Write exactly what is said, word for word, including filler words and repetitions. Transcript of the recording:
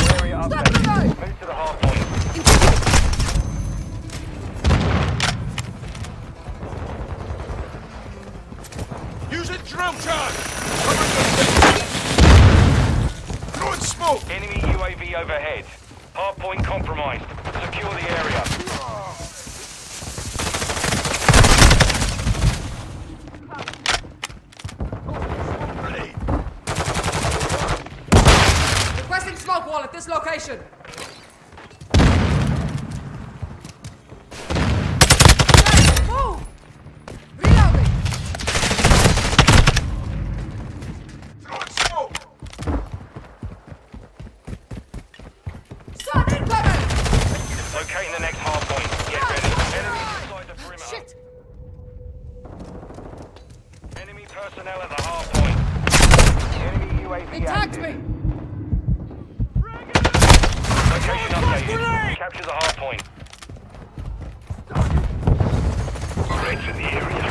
Area update. Move to the hard point. Use a drill charge! Throwing smoke! Enemy U A V overhead. Hardpoint compromised. Secure the area. Requesting smoke wall at this location. Move! Reloading! Throwing smoke! Sun incoming! Locating the next hardpoint. Get ready. Enemy inside the perimeter. Shit! Enemy personnel at the hardpoint. Enemy U A V They tagged active. me! Location updated. Capture the hardpoint. Threats in the area.